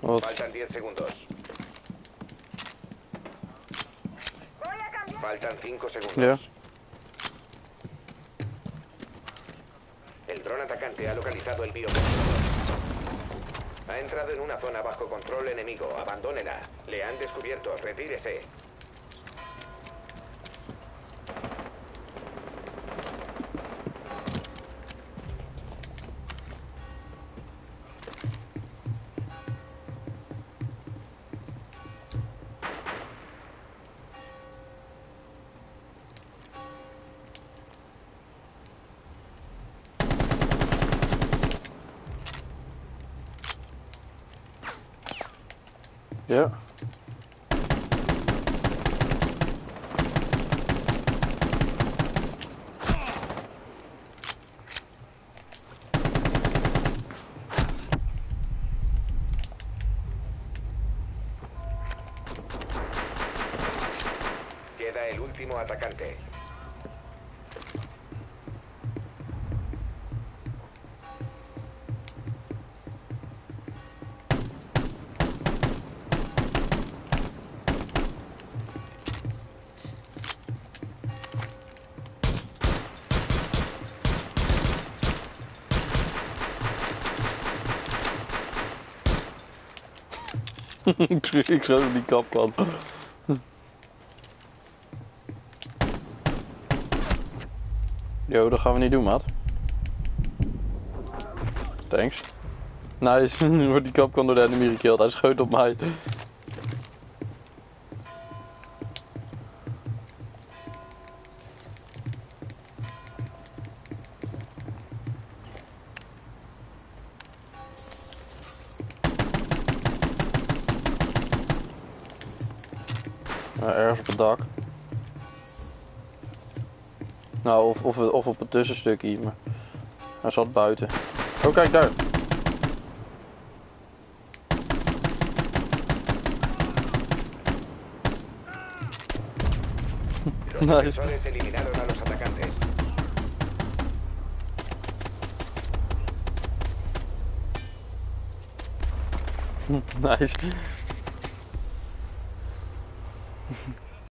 Wat? Faltan 10 segundos. Faltan 5 segundos. Ja. El dron atacante ha localizado el bio. Ha entrado en una zona bajo control enemigo. Abandónela. Le han descubierto. Retírese. Ja. Queda el último atacante. Ik zag die kapkan. Yo, dat gaan we niet doen, maat. Thanks. Nice, nu wordt die kapkan door de enemy gekillt. Hij schoot op mij. Ergens op het dak. Nou, of op het tussenstukje, maar hij zat buiten. Oh, kijk daar. Los Nice. defensores eliminaron a los atacantes. Nice.